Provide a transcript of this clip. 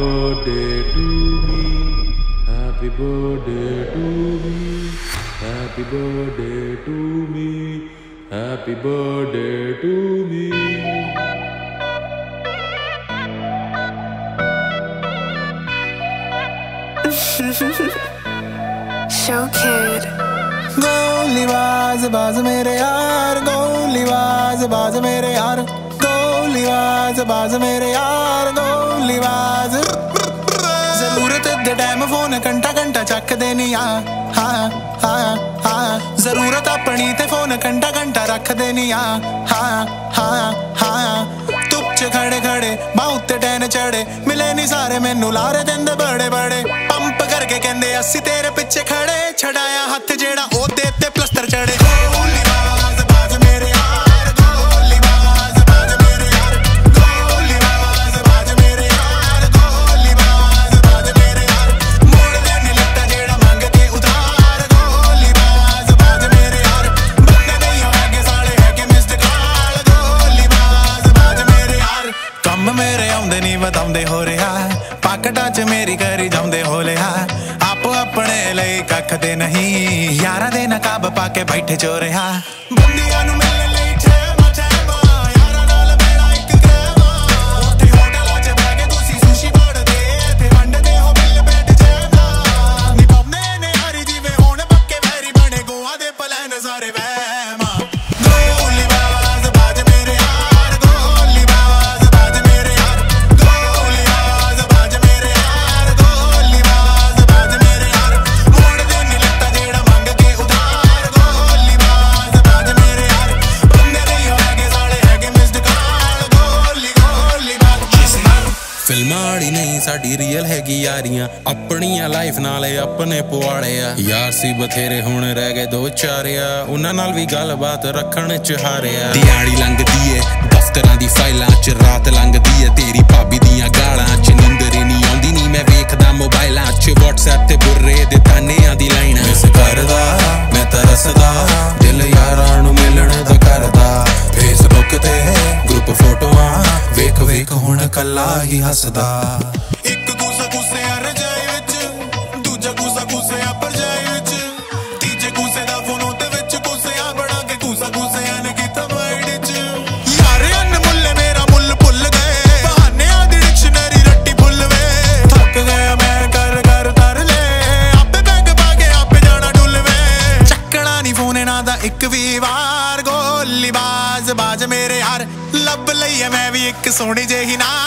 birthday to me, happy birthday to me, happy birthday to me, happy birthday to me. Showkidd. Golibaaz baaz mere yaar, Golibaaz baaz mere yaar, Golibaaz baaz mere yaar, Golibaaz. ਜ਼ਰੂਰਤ ਦੇ time phone ਘੰਟਾ ਘੰਟਾ ਚੱਕਦੇ ਨਹੀਂ ਆ, ਹਾਂ ਹਾਂ ਹਾਂ ਜ਼ਰੂਰਤ ਆਪਣੀ ਤੇ ਫੋਨ ਘੰਟਾ ਘੰਟਾ ਰੱਖਦੇ ਨਹੀਂ ਆ, ਹਾਂ ਹਾਂ ਹਾਂ ਧੁੱਪ 'ਚ ਖੜੇ ਖੜੇ ਬਾਹ ਉੱਤੇ ਟੈਨ ਚੜੇ ਮਿਲੇ ਨਹੀਂ ਸਾਰੇ ਮੈਨੂੰ ਲਾਰੇ ਦਿੰਦੇ ਬੜੇ ਬੜੇ ਪੰਪ ਕਰਕੇ ਕਹਿੰਦੇ ਅਸੀਂ ਤੇਰੇ ਪਿੱਛੇ ਖੜੇ ਛਡਾਇਆ ਹੱਥ ਜਿਹੜਾ ਉਹਦੇ ਤੇ ਪਲਸਤਰ ਚੜੇ ਗੋਲੀਬਾਜ਼ ਬਾਜ਼ ਮੇਰੇ ਯਾਰ ਗੋਲੀਬਾਜ਼ ਬਾਜ਼ ਮੇਰੇ ਯਾਰ ਗੋਲੀਬਾਜ਼ ਬਾਜ਼ ਮੇਰੇ ਯਾਰ ਗੋਲੀਬਾਜ਼ ਬਾਜ਼ ਮੇਰੇ ਯਾਰ ਮੋੜਦੇ ਨਹੀਂ ਲੱਤਾ ਜਿਹੜਾ ਮੰਗ ਕੇ ਉਧਾਰ ਗੋਲੀਬਾਜ਼ ਬਾਜ਼ ਮੇਰੇ ਯਾਰ ਬੰਦੇ ਨਹੀਂ ਹੈਗੇ ਸਾਲੇ ਹੈਗੇ ਮਿਸਡ ਕਾਲ ਗੋਲੀਬਾਜ਼ ਬਾਜ਼ ਮੇਰੇ ਯਾਰ ਕੰਮ ਮੇਰੇ ਆਉਂਦੇ ਨਹੀਂ ਵਧਾਉਂਦੇ ਹੋ ਰਿਹਾ ਪਾਕਟਾਂ 'ਚ ਮੇਰੀ ਕਰੀ ਜਾਂਦੇ ਹੋ ਲਿਆ ਆਪੋ ਆਪਣੇ ਲਈ ਕੱਖ ਦੇ ਨਹੀਂ ਯਾਰਾਂ ਦੇ ਨਕਾਬ ਪਾ ਕੇ ਬੈਠੇ ਚੋ ਰਿਹਾ ਬੰਦੀਆਂ ਨੂੰ ਮਿਲਣ ਲਈ ਠੇਮਾ ਠੇਮਾ ਯਾਰਾਂ ਨਾਲ ਮੇਰਾ ਇੱਕ ਗ੍ਰਹਿਮਾ ਉੱਥੇ ਹੋਟਲਾਂ 'ਚ ਬਹਿ ਕੇ ਤੁਸੀਂ ਸੁਸ਼ੀ ਤੋੜਦੇ ਤੇ ਵੰਡਦੇ ਹੋ ਬਿੱਲ ਬੈਠ ਜੇਮਾ ਨੀ ਪਾਉਂਦੇ ਨੇ ਹਰੀ ਜਿਵੇਂ ਹੁਣ ਪੱਕੇ ਵੈਰੀ ਬਣੇ ਗੋਆ ਦੇ ਪਲਾਨ ਸਾਰੇ ਵਹਿਮਾ ਗੋਲੀਬਾਜ਼ ਬਾਜ਼ ਮੇਰੇ ਯਾਰ ਗੋਲੀਬਾਜ਼ ਬਾਜ਼ ਮੇਰੇ ਯਾਰ ਗੋਲੀਬਾਜ਼ ਬਾਜ਼ ਮੇਰੇ ਯਾਰ ਗੋਲੀਬਾਜ਼ ਬਾਜ਼ ਮੇਰੇ ਯਾਰ ਮੋੜਦੇ ਨਹੀਂ ਲੱਤਾ ਜਿਹੜਾ ਮੰਗ ਕੇ ਉਧਾਰ ਗੋਲੀਬਾਜ਼ ਬਾਜ਼ ਮੇਰੇ ਯਾਰ ਬੰਦੇ ਨਹੀਂ ਹੈਗੇ ਸਾਲੇ ਹੈਗੇ ਮਿਸਡ ਕਾਲ ਗੋਲੀਬਾਜ਼ ਫਿਲਮਾਂ ਵਾਲੀ ਨਹੀਂ ਸਾਡੀ ਰੀਅਲ ਹੈਗੀ ਯਾਰੀਆਂ ਆਪਣੀਆਂ ਲਾਈਫ ਨਾਲੇ ਆਪਣੇ ਪੁਆੜੇ ਆ ਯਾਰ ਸੀ ਬਥੇਰੇ ਹੁਣ ਰਹਿ ਗਏ ਦੋ ਚਾਰਿਆ ਉਹਨਾਂ ਨਾਲ ਵੀ ਗੱਲਬਾਤ ਰੱਖਣ ਚ ਹਾਰਿਆ ਦਿਹਾੜੀ ਲੰਘਦੀ ਏ ਦਫ਼ਤਰਾਂ ਦੀ ਫਾਈਲਾਂ 'ਚ ਰਾਤ ਲੰਘਦੀ ਏ ਤੇਰੀ ਭਾਬੀ ਦੀਆਂ ਗਾਲਾਂ 'ਚ ਨੀਂਦਰ ਹੀ ਨਹੀਂ ਆਉਂਦੀ ਨੀ ਮੈਂ ਵੇਖਦਾ ਮੋਬਾਈਲਾਂ 'ਚ WhatsApp ਤੇ ਬੁర్ਰੇ ਦੇ ਤਾਨਿਆਂ ਦੀ ਲਾਈਨਾਂ ਮਿਸ ਕਰਦਾ ਮੈਂ ਤਰਸਦਾ ਦਿਲ ਯਾਰਾਂ ਨੂੰ ਮਿਲਣ ਦਾ ਕਰਦਾ Facebook ਤੇ ਗਰੁੱਪ ਫੋਟੋਆਂ ਵੇਖ ਵੇਖ ਹੁਣ ਕੱਲਾ ਹੀ ਹੱਸਦਾ ਇੱਕ ਗੁੱਸਾ ਗੁੱਸੇ ਆ ਰਜਾਈ ਵਿੱਚ ਦੂਜਾ ਗੁੱਸਾ ਗੁੱਸੇ ਆ ਪਰਜਾਈ ਵਿੱਚ ਤੀਜੇ ਗੁੱਸੇ ਦਾ ਫੋਨ ਉਹਦੇ ਵਿੱਚ ਗੁੱਸੇ ਆ ਬਣਾ ਕੇ ਗੁੱਸਾ ਗੁੱਸਿਆਂ ਨੇ ਕੀਤਾ ਮਾਈਂਡ 'ਚ ਯਾਰ ਅਨਮੁੱਲੇ ਮੇਰਾ ਮੁੱਲ ਭੁੱਲ ਗਏ ਬਹਾਨਿਆਂ ਦੀ ਡਿਕਸ਼ਨਰੀ ਰੱਟੀ ਭੁੱਲ ਵੇ ਥੱਕ ਗਿਆ ਮੈਂ ਕਰ ਕਰ ਤਰ ਲੈ ਆਪੇ ਬੈਗ ਪਾ ਕੇ ਆਪੇ ਜਾਣਾ ਡੁੱਲ ਵੇ ਚੱਕਣਾ ਨਹੀਂ ਫੋਨ ਇਹਨਾਂ ਦਾ ਇੱਕ ਵੀ ਵਾਰ ਗੋਲੀਬਾਜ਼ ਬਾਜ਼ ਮੇਰੇ ਯਾਰ ਲੱਭ ਲਈਏ ਮੈਂ ਵੀ ਇੱਕ ਸੋਹਣੀ ਜਿਹੀ ਨਾ